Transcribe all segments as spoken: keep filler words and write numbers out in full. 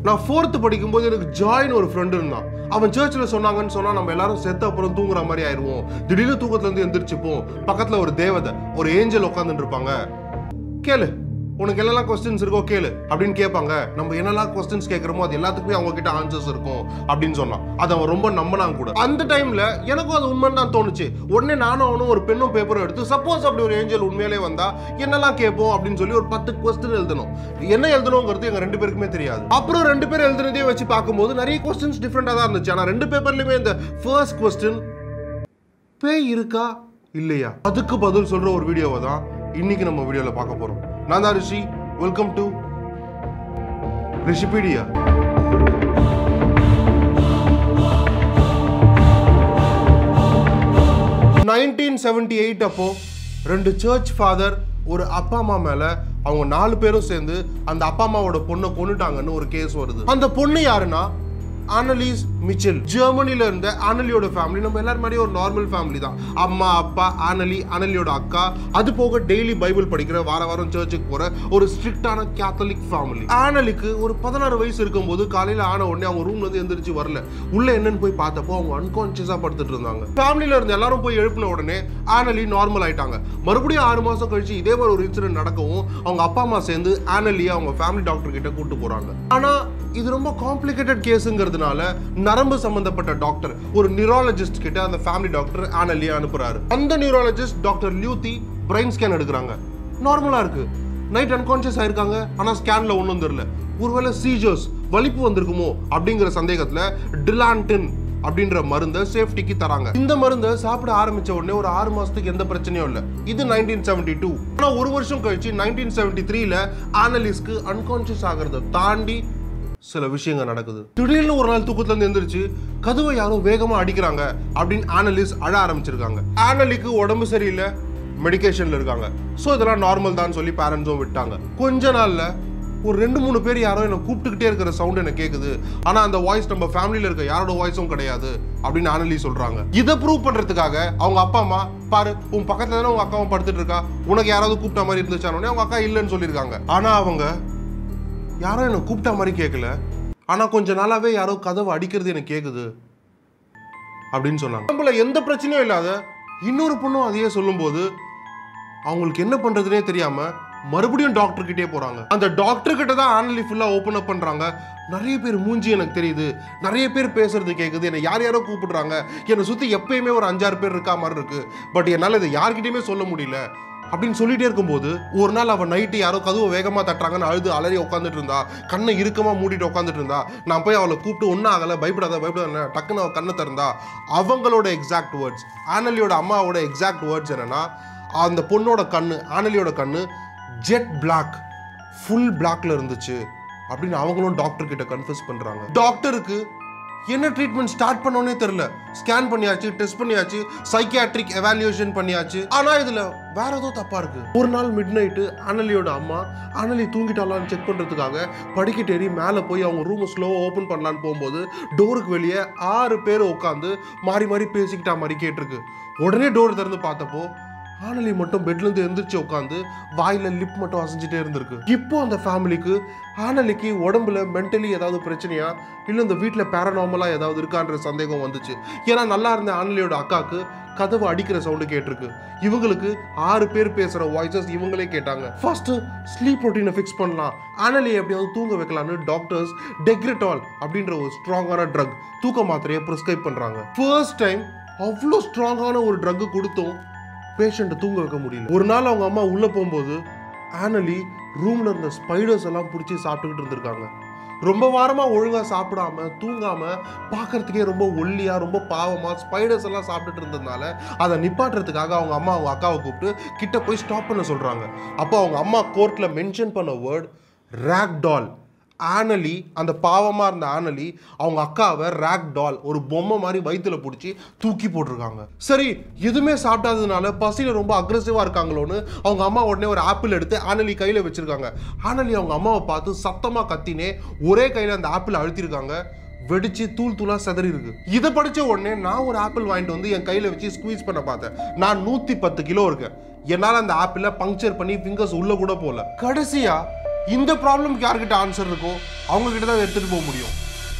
நான் fourth படிக்கும்போது எனக்கு ஜாய்னு ஒரு ஃப்ரெண்ட் இருந்தான். அவன் சர்ச்சில் சொன்னாங்கன்னு சொன்னா நம்ம எல்லாரும் செத்த அப்புறம் தூங்குற மாதிரி ஆயிடுவோம். திடீர்னு தூக்கத்துல இருந்து எந்திரிச்சுப்போம். பக்கத்துல ஒரு தேவதை, ஒரு ஏஞ்சல் உட்காந்துட்டு இருப்பாங்க. கேளு, உனக்கு என்னெல்லாம் கொஸ்டின்ஸ் இருக்கோ கேளு அப்படின்னு கேட்பாங்க. நம்ம என்னெல்லாம் கொஸ்டின்ஸ் கேட்குறோமோ அது எல்லாத்துக்குமே அவங்க கிட்ட ஆன்சர்ஸ் இருக்கும் அப்படின்னு சொன்னான். அதை அவன் ரொம்ப நம்பினாங்க கூட. அந்த டைம்ல எனக்கும் அது உண்மைன்னு தான் தோணுச்சு. உடனே நானும் அவனும் ஒரு பெண்ணும் பேப்பரும் எடுத்து சப்போஸ் அப்படி ஒரு ஏஞ்சல் உண்மையிலே வந்தா என்னெல்லாம் கேட்போம் அப்படின்னு சொல்லி ஒரு பத்து கொஸ்டின் எழுதணும். என்ன எழுதணுங்கிறது எங்க ரெண்டு பேருக்குமே தெரியாது. அப்புறம் ரெண்டு பேரும் எழுதுனதே வச்சு பார்க்கும்போது நிறைய கொஸ்டின்ஸ் டிஃப்ரெண்டா தான் இருந்துச்சு. ஆனா ரெண்டு பேப்பர்லயுமே இந்த ஃபர்ஸ்ட் கொஸ்டின் பேய் இருக்கா இல்லையா அதுக்கு பதில் சொல்ற ஒரு வீடியோவை தான் இன்னைக்கு நம்ம வீடியோல பார்க்க போறோம். நான் தான் Rishi. Welcome to RishiPedia. nineteen seventy-eight அப்போ ரெண்டு சர்ச் ஃபாதர் ஒரு அப்பா அம்மா மேல அவங்க நாலு பேரும் சேர்ந்து அந்த அப்பா அம்மாவோட பொண்ணை கொன்னுட்டாங்கன்னு ஒரு கேஸ் வருது. அந்த பொண்ணு யாருன்னா Anneliese Michel. ஜெர்மனில இருந்த ஆனலியோட ஃபேமிலி நம்ம எல்லாரும் மாதிரி ஒரு நார்மல் ஃபேமிலி தான். அம்மா அப்பா ஆனலி, ஆனலியோட அக்கா, அது போக டெய்லி பைபிள் படிக்கிற வார வாரம் சர்ச்சுக்கு போற ஒரு ஸ்ட்ரிக்டான கேத்தலிக் ஃபேமிலி. ஆனலிக்கு ஒரு பதினாறு வயசு இருக்கும்போது காலையில ஆன உடனே அவங்க ரூம்ல இருந்து எந்திரிச்சு வரல. உள்ள என்னன்னு போய் பார்த்தப்போ அவங்க அன்கான்சியஸா படுத்துட்டு இருந்தாங்க. ஃபேமிலில இருந்து எல்லாரும் போய் எழுப்பின உடனே ஆனலி நார்மல் ஆயிட்டாங்க. மறுபடியும் ஆறு மாசம் கழிச்சு இதே மாதிரி ஒரு இன்சிடென்ட் நடக்கவும் அவங்க அப்பா அம்மா சேர்ந்து ஆனலியை அவங்க ஃபேமிலி டாக்டர் கிட்ட கூட்டு போறாங்க. ஆனா இது ரொம்ப காம்ப்ளிகேட்டட் கேஸ்ங்கிறதுனால நரம்பு சம்பந்தப்பட்ட டாக்டர் ஒரு நியூராலஜிஸ்ட் கிட்ட அந்த ஃபேமிலி டாக்டர் ஆனலியை அனுப்புறாரு. அந்த neurologist doctor Luthy brain scan எடுக்கிறாங்க. நார்மலா இருக்கு. நைட் அன்கான்சியஸ் ஆயிருக்காங்க. ஆனா ஸ்கேன்ல ஒன்றும் தெரியல. ஒருவேளை சீஜர்ஸ், வலிப்பு வந்திருக்குமோ அப்படிங்கிற சந்தேகத்துல டிலான்டின் அப்படின்ற மருந்தை சேஃப்டிக்கு தராங்க. இந்த மருந்தை சாப்பிட ஆரம்பிச்ச உடனே ஒரு ஆறு மாசத்துக்கு எந்த பிரச்சனையும் இல்லை. இது nineteen seventy-two. ஆனா ஒரு வருஷம் கழிச்சு nineteen seventy-threeல ஆனலிஸ்க்கு அன்கான்சியஸ் ஆகிறத தாண்டி சில விஷயங்கள் நடக்குது. திடீர்னு ஒரு நாள் தூக்கத்துல இருந்து எந்திரிச்சு கதவை யாரோ வேகமா அடிக்கிறாங்க அப்படின்னு ஆனலிஸ் அழ ஆரம்பிச்சிருக்காங்க. ஆனலிக்கு உடம்பு சரியில்லை, மெடிகேஷன்ல இருக்காங்க. ஸோ இதெல்லாம் நார்மல் தான் சொல்லி பேரண்ட்ஸும் விட்டாங்க. கொஞ்ச நாள்ல ஒரு ரெண்டு மூணு பேர் யாரோ என்ன கூப்பிட்டுக்கிட்டே இருக்கிற சவுண்ட் எனக்கு கேட்குது. ஆனா அந்த வாய்ஸ் நம்ம ஃபேமிலியில இருக்க யாரோட வாய்ஸும் கிடையாது அப்படின்னு ஆனலிஸ் சொல்றாங்க. இதை ப்ரூவ் பண்றதுக்காக அவங்க அப்பா அம்மா, பாரு உன் பக்கத்துல தானே உங்க அக்காவும் படுத்துட்டு இருக்கா, உனக்கு யாராவது கூப்பிட்ட மாதிரி இருந்துச்சானே அவங்க அக்கா இல்லைன்னு சொல்லியிருக்காங்க. ஆனா அவங்க யாரோ என்ன கூப்பிட்ட மாதிரி கேட்கல, ஆனா கொஞ்ச நாளாவே யாரோ கதவை அடிக்கிறது எனக்கு கேக்குது அப்படின்னு சொன்னாங்க. நம்மள எந்த பிரச்சனையும் இல்லாத இன்னொரு பொண்ணும் அதையே சொல்லும் போது அவங்களுக்கு என்ன பண்றதுனே தெரியாம மறுபடியும் டாக்டர் கிட்டே போறாங்க. அந்த டாக்டர் கிட்ட தான் ஆனலி ஃபுல்லா ஓபன் அப் பண்றாங்க. நிறைய பேர் மூஞ்சி எனக்கு தெரியுது, நிறைய பேர் பேசுறது கேக்குது, என்ன யார் யாரோ கூப்பிடுறாங்க, என்னை சுத்தி எப்பயுமே ஒரு அஞ்சாறு பேர் இருக்கா மாதிரி இருக்கு, பட் என்னால இதை யார்கிட்டயுமே சொல்ல முடியல அப்படின்னு சொல்லிட்டே இருக்கும்போது ஒரு நாள் அவன் நைட்டு யாரோ கதவை வேகமா தட்டுறாங்கன்னு அழுது அலறி உட்காந்துட்டு இருந்தா, கண்ணை இறுக்கமா மூடிட்டு உட்காந்துட்டு இருந்தா. நான் போய் அவளை கூப்பிட்டு ஒன்னும் ஆகல, பயப்படாத பயப்படாத, டக்குன்னு அவன் கண்ணை திறந்தா அவங்களோட எக்ஸாக்ட் வேர்ட்ஸ், ஆனலியோட அம்மாவோட எக்ஸாக்ட் வேர்ட்ஸ் என்னன்னா, அந்த பொண்ணோட கண்ணு, ஆனலியோட கண்ணு ஜெட் பிளாக், ஃபுல் பிளாக்ல இருந்துச்சு அப்படின்னு அவங்களும் டாக்டர் கிட்ட கன்ஃபஸ் பண்றாங்க. டாக்டருக்கு என்ன ட்ரீட்மெண்ட் ஸ்டார்ட் பண்ணோன்னே தெரியல. ஸ்கேன் பண்ணியாச்சு, டெஸ்ட் பண்ணியாச்சு, சைக்கியாட்ரிக் எவாலுவேஷன் பண்ணியாச்சு. ஆனா இதுல வேற ஏதோ தப்பா இருக்கு. ஒரு நாள் மிட் நைட்டு ஆனலியோட அம்மா ஆனலி தூங்கிட்டாலான்னு செக் பண்றதுக்காக படிக்கட்டு ஏறி மேல போய் அவங்க ரூம் ஸ்லோவா ஓபன் பண்ணலான்னு போகும்போது டோருக்கு வெளியே ஆறு பேர் உட்காந்து மாறி மாறி பேசிக்கிட்டா மாதிரி கேட்டிருக்கு. உடனே டோர் திறந்து பார்த்தப்போ ஆனலி மட்டும் பெட்ல இருந்து எந்திரிச்சு உட்காந்து வாயில லிப் மட்டும் அசைஞ்சிட்டே இருந்திருக்கு. இப்போ அந்த ஃபேமிலிக்கு ஆனலிக்கு உடம்புல மென்டலி ஏதாவது பிரச்சனையா இல்லை இந்த வீட்டில் பேரநார்மலா ஏதாவது இருக்கான்ற சந்தேகம் வந்துச்சு. ஏன்னா நல்லா இருந்த ஆனலியோட அக்காவுக்கு கதவு அடிக்கிற சவுண்டு கேட்டிருக்கு. இவங்களுக்கு ஆறு பேர் பேசுற வாய்ஸஸ் இவங்களே கேட்டாங்க. ஃபர்ஸ்ட் ஸ்லீப் ரொட்டீனை ஃபிக்ஸ் பண்ணலாம், ஆனலியை எப்படியாவது தூங்க வைக்கலான்னு டாக்டர்ஸ் டெக்ரிட்டால் அப்படின்ற ஒரு ஸ்ட்ராங்கான ட்ரக், தூக்க மாத்திரையை ப்ரிஸ்கிரைப் பண்றாங்க. ஃபர்ஸ்ட் டைம் அவ்வளோ ஸ்ட்ராங்கான ஒரு ட்ரக் கொடுத்தும் பேஷண்ட்டை தூங்க வைக்க முடியல. ஒரு நாள் அவங்க அம்மா உள்ள போகும்போது ஆனலி ரூம்ல இருந்த ஸ்பைடர்ஸ் எல்லாம் பிடிச்சி சாப்பிட்டுக்கிட்டு இருந்திருக்காங்க. ரொம்ப வாரமா ஒழுங்கா சாப்பிடாம தூங்காம பார்க்கறதுக்கே ரொம்ப ஒல்லியா ரொம்ப பாவமா ஸ்பைடர்ஸ் எல்லாம் சாப்பிட்டுட்டு இருந்ததுனால அதை நிப்பாட்டுறதுக்காக அவங்க அம்மா அவங்க அக்காவை கூப்பிட்டு கிட்ட போய் ஸ்டாப் பண்ண சொல்றாங்க. அப்போ அவங்க அம்மா கோர்ட்ல மென்ஷன் பண்ண வேர்ட் ராக் டால். ஆனலி, அந்த பாவமா இருந்த ஆனலி அவங்க அக்காவை ராக் டால், ஒரு பொம்மை மாதிரி வயிற்றுல பிடிச்சி தூக்கி போட்டிருக்காங்க. சரி, எதுவுமே சாப்பிட்டாததுனால பசியில ரொம்ப அக்ரெசிவா இருக்காங்களோன்னு அவங்க அம்மா உடனே ஒரு ஆப்பிள் எடுத்து ஆனலி கையில வச்சிருக்காங்க. ஆனலி அவங்க அம்மாவை பார்த்து சத்தமா கத்தினே ஒரே கையில அந்த ஆப்பிள் அழுத்திருக்காங்க. வெடிச்சு தூள் தூளா செதறி இருக்கு. இதை படிச்ச உடனே நான் ஒரு ஆப்பிள் வாங்கிட்டு வந்து என் கையில வச்சு ஸ்குவீஸ் பண்ண பார்த்தேன். நான் நூத்தி பத்து கிலோ இருக்கேன். என்னால அந்த ஆப்பிள பங்க்சர் பண்ணி ஃபிங்கர்ஸ் உள்ள கூட போல. கடைசியா இந்த ப்ராப்ளம்க்கு யார்கிட்ட ஆன்சர் இருக்கோ அவங்க கிட்ட தான் எடுத்துட்டு போக முடியும்.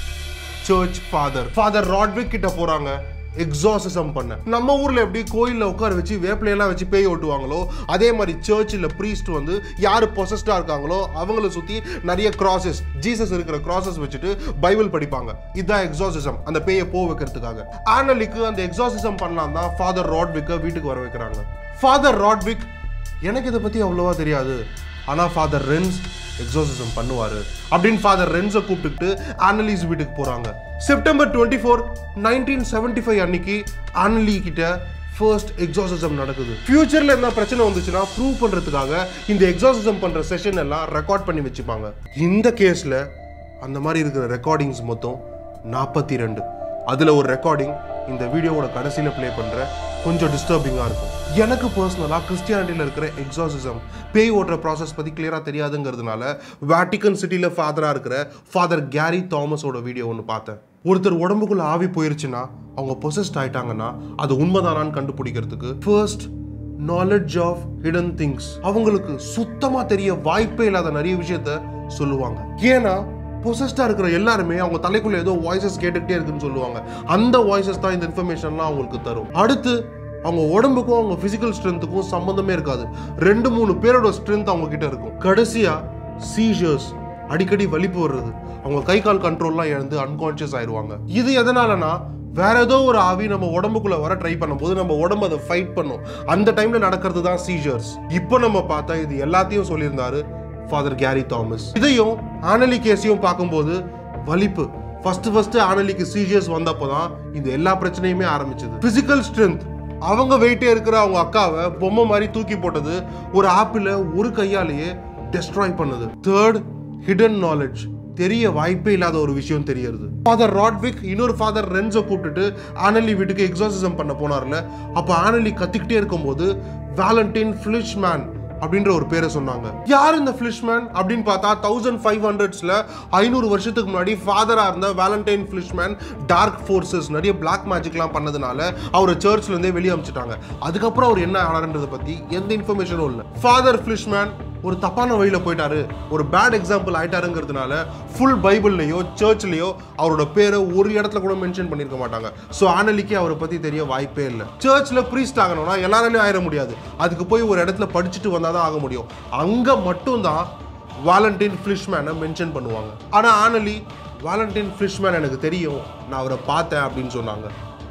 சர்ச் ஃபாதர் ஃபாதர் ராட்விக் கிட்ட போறாங்க எக்ஸாசிசம் பண்ண. நம்ம ஊர்ல எப்படி கோயில்ல உட்கார வச்சு வேப்பிலையெல்லாம் வச்சு பேய் ஓட்டுவாங்களோ அதே மாதிரி சர்ச்சில் பிரீஸ்ட் வந்து யாரு பொசஸ்டா இருக்காங்களோ அவங்கள சுத்தி நிறைய கிராசஸ், ஜீசஸ் இருக்கிற கிராசஸ் வச்சுட்டு பைபிள் படிப்பாங்க. இதுதான் எக்ஸாசிசம், அந்த பேயை போ வைக்கிறதுக்காக. ஆனலிக்கு அந்த எக்ஸாசிசம் பண்ணலாம் தான் ஃபாதர் ராட்விக்க வீட்டுக்கு வர வைக்கிறாங்க. ஃபாதர் ராட்விக் எனக்கு இதை பத்தி அவ்வளவா தெரியாது, ஆனா ஃபாதர் ரென்ஸ் எக்ஸாசிசம் பண்ணுவாரு அப்படின்னு ஃபாதர் ரென்ஸை கூப்பிட்டுட்டு ஆனலீஸ் வீட்டுக்கு போறாங்க. September twenty four nineteen seventy five அன்னைக்கு ஆனலி கிட்ட ஃபர்ஸ்ட் எக்ஸாசிசம் நடக்குது. ஃபியூச்சர்ல என்ன பிரச்சனை வந்துச்சுன்னா ப்ரூவ் பண்றதுக்காக இந்த எக்ஸாசிசம் பண்ற செஷன் எல்லாம் ரெக்கார்ட் பண்ணி வச்சுப்பாங்க. இந்த கேஸ்ல அந்த மாதிரி இருக்கிற ரெக்கார்டிங்ஸ் மொத்தம் நாற்பத்தி ரெண்டு. அதுல ஒரு ரெக்கார்டிங் இந்த வீடியோவோட கடைசியில பிளே பண்ற கொஞ்சம் டிஸ்டர்பிங்கா இருக்கும். எனக்கு பர்சனலா கிறிஸ்டியானிட்டியில இருக்கிற எக்ஸாசிசம் பேய் ஓட்டுற ப்ராசஸ் பத்தி கிளியரா தெரியாதுங்கிறதுனால வேட்டிகன் சிட்டில ஃபாதரா இருக்கிற ஃபாதர் கேரி தாமஸோட வீடியோ ஒன்று பார்த்தேன். ஒருத்தர் உடம்புக்குள்ள ஆவி போயிருச்சுன்னா அவங்க பொசஸ்ட் ஆயிட்டாங்கன்னா அது உண்மைதானான்னு கண்டுபிடிக்கிறதுக்கு first knowledge of hidden things, அவங்களுக்கு சுத்தமா தெரிய வாய்ப்பே இல்லாத நிறைய விஷயத்த சொல்லுவாங்க. ஏன்னா பொசஸ்டா இருக்கிற எல்லாருமே அவங்க தலைக்குள்ள ஏதோ வாய்ஸஸ் கேட்டுக்கிட்டே இருக்குன்னு சொல்லுவாங்க. அந்த வாய்ஸஸ் தான் இந்த இன்ஃபர்மேஷன்லாம் அவங்களுக்கு தரும். அடுத்து அவங்க உடம்புக்கும் அவங்க பிசிக்கல் ஸ்ட்ரென்த்துக்கும் சம்பந்தமே இருக்காது, ரெண்டு மூணு பேரோட ஸ்ட்ரென்த் அவங்க கிட்ட இருக்கும். கடைசியா சீஜர்ஸ், அடிக்கடி வலிப்பு வர்றது, அவங்க கை கால் கண்ட்ரோல்லாம் இழந்து அன்கான்சியஸ் ஆயிடுவாங்க. இது எதனாலனா வேற ஏதோ ஒரு ஆவி நம்ம உடம்புக்குள்ள வர ட்ரை பண்ணும்போது நம்ம உடம்பு அதை ஃபைட் பண்ணும். அந்த டைம்ல நடக்கிறது தான் சீஜர்ஸ். இப்போ நம்ம பார்த்தா இது எல்லாத்தையும் சொல்லியிருந்தாரு ஃபாதர் கேரி தாமஸ். இதையும் ஆனலி கேஸையும் பார்க்கும்போது வலிப்பு ஃபர்ஸ்ட் ஃபர்ஸ்ட் ஆனலிக்கு சீஜர்ஸ் வந்தப்போதான் இந்த எல்லா பிரச்சனையுமே ஆரம்பிச்சது. பிசிக்கல் ஸ்ட்ரென்த், அவங்க வெயிட்டே இருக்கிற அவங்க அக்காவை பொம்மை மாதிரி தூக்கி போட்டது ஒரு ஆப்பிள ஒரு கையாலேயே டெஸ்ட்ராய் பண்ணுது. தேர்ட் ஹிடன் நாலேஜ், தெரிய வாய்ப்பே இல்லாத ஒரு விஷயம் தெரியறது. ஃபாதர் ராட்விக் இன்னொரு ஃபாதர் ரென்ஸை கூப்பிட்டுட்டு ஆனலி வீட்டுக்கு எக்ஸாசிசம் பண்ண போனார்ல, அப்ப ஆனலி கத்திக்கிட்டே இருக்கும்போது வேலண்டைன் ஃபிளிஷ்மேன் அப்படின்ற ஒரு பேரை சொன்னாங்க. யார் இந்த ஃபிளிஷ்மேன் அப்படின்னு பார்த்தா தௌசண்ட் ஃபைவ் ஹண்ட்ரட்ஸ்ல ஐநூறு வருஷத்துக்கு முன்னாடி ஃபாதரா இருந்த வேலண்டைன் ஃபிளிஷ்மேன் டார்க் ஃபோர்ஸஸ் நிறைய பிளாக் மேஜிக்லாம் பண்ணதுனால அவரை சர்ச்ல இருந்தே வெளியே அனுப்பிச்சிட்டாங்க. அதுக்கப்புறம் அவர் என்ன ஆனாருன்றதை பத்தி எந்த இன்ஃபர்மேஷனும் இல்லை. ஃபாதர் ஃபிளிஷ்மேன் ஒரு தப்பான வழியில போயிட்டாரு, ஒரு பேட் எக்ஸாம்பிள் ஆயிட்டாருங்கிறதுனால ஃபுல் பைபிள்லயோ சர்ச்லயோ அவரோட பேரை ஒரு இடத்துல கூட மென்ஷன் பண்ணிருக்க மாட்டாங்க. ஸோ ஆனலிக்கு அவரை பத்தி தெரிய வாய்ப்பே இல்லை. சர்ச்ல பிரீஸ்ட் ஆகணும்னா எல்லாராலையும் ஆயிட முடியாது, அதுக்கு போய் ஒரு இடத்துல படிச்சுட்டு வந்தாதான் ஆக முடியும். அங்க மட்டும் தான் வேலண்டைன் ஃபிளிஷ்மேனை மென்ஷன் பண்ணுவாங்க. ஆனா ஆனலி வேலண்டைன் ஃபிளிஷ்மேன் எனக்கு தெரியும், நான் அவரை பார்த்தேன் அப்படின்னு சொன்னாங்க.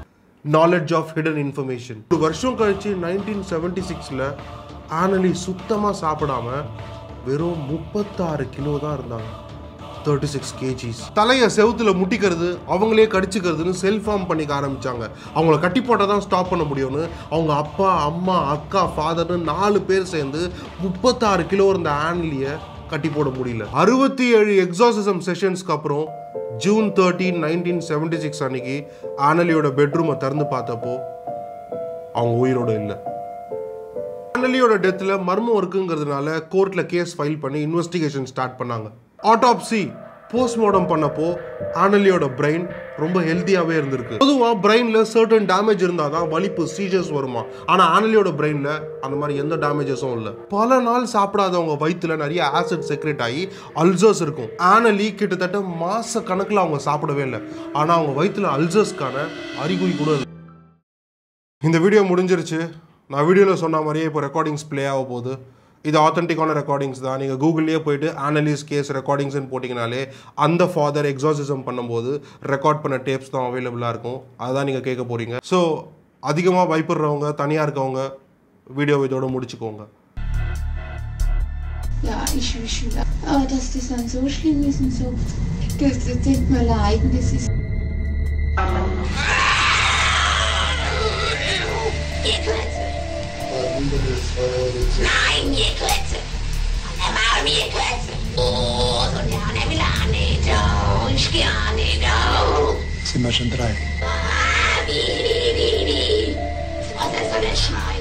Knowledge of hidden information. ஒரு வருஷம் கழிச்சு நைன்டீன் செவன்டி சிக்ஸ்ல ஆனலி சுத்தமா சாப்பிடாம வெறும் முப்பத்தாறு கிலோ தான் இருந்தாங்க. Thirty six kgs. தலையை செவுத்துல முட்டிக்கிறது, அவங்களே கடிச்சுக்கிறதுன்னு செல்ஃபார்ம் பண்ணிக்க ஆரம்பிச்சாங்க. அவங்கள கட்டி போட்டால் தான் ஸ்டாப் பண்ண முடியும்னு அவங்க அப்பா அம்மா அக்கா ஃபாதர்னு நாலு பேர் சேர்ந்து முப்பத்தாறு கிலோ இருந்த ஆனலியை கட்டி போட முடியல. அறுபத்தி ஏழு எக்ஸாசிசம் செஷன்ஸ்க்கு அப்புறம் June thirteen nineteen seventy six அன்னைக்கு ஆனலியோட பெட்ரூமை திறந்து பார்த்தப்போ அவங்க உயிரோட இல்லை. ஆனலியோட டெத்ல மர்மம் இருக்குங்கிறதுனால கோர்ட்ல கேஸ் ஃபைல் பண்ணி இன்வெஸ்டிகேஷன் ஸ்டார்ட் பண்ணாங்க. ஆட்டாப்சி போஸ்ட்மார்டம் பண்ணப்போ ஆனலியோட பிரெயின் ரொம்ப ஹெல்த்தியாவே இருந்திருக்கு. பொதுவா பிரெயின்ல சர்டன் டேமேஜ் இருந்தாதான் வலிப்பு சீஜர்ஸ் வருமா, ஆனா ஆனலியோட பிரெயின்ல அந்த மாதிரி எந்த டேமேஜஸும் இல்லை. பல நாள் சாப்பிடாதவங்க வயிற்றுல நிறைய ஆசிட் செக்ரேட் ஆகி அல்சர்ஸ் இருக்கும். ஆனலி கிட்டத்தட்ட மாச கணக்குல அவங்க சாப்பிடவே இல்லை, ஆனா அவங்க வயிற்றுல அல்சர்ஸ்க்கான அறிகுறி கூட இல்லை. இந்த வீடியோ முடிஞ்சிருச்சு. நான் வீடியோவில் சொன்ன மாதிரியே இப்போ ரெக்கார்டிங்ஸ் ப்ளே ஆக போகுது. இது ஆத்தென்டிக்கான ரெக்கார்டிங்ஸ் தான். நீங்கள் கூகுள்லேயே போயிட்டு ஆனலிஸ் கேஸ் ரெக்கார்டிங்ஸ்ன்னு போட்டிங்கனாலே அந்த ஃபாதர் எக்ஸாசிசம் பண்ணும்போது ரெக்கார்ட் பண்ண டேப்ஸ் தான் அவைலபிளாக இருக்கும். அதுதான் நீங்கள் கேட்க போகிறீங்க. ஸோ அதிகமாக பயப்படுறவங்க, தனியாக இருக்கவங்க வீடியோ இதோட முடிச்சுக்கோங்க. Ja, ich wünsche, oh, dass das dann so schlimm ist und so. Das, das tut mir leid, das ist... Nein, mir Klötze! Und dann mal mir Klötze! Oh, so gerne will er nicht, oh, ich gerne nicht, oh. Sind wir schon drei? Ah, wie, wie, wie, wie? Was ist so eine Scheiße?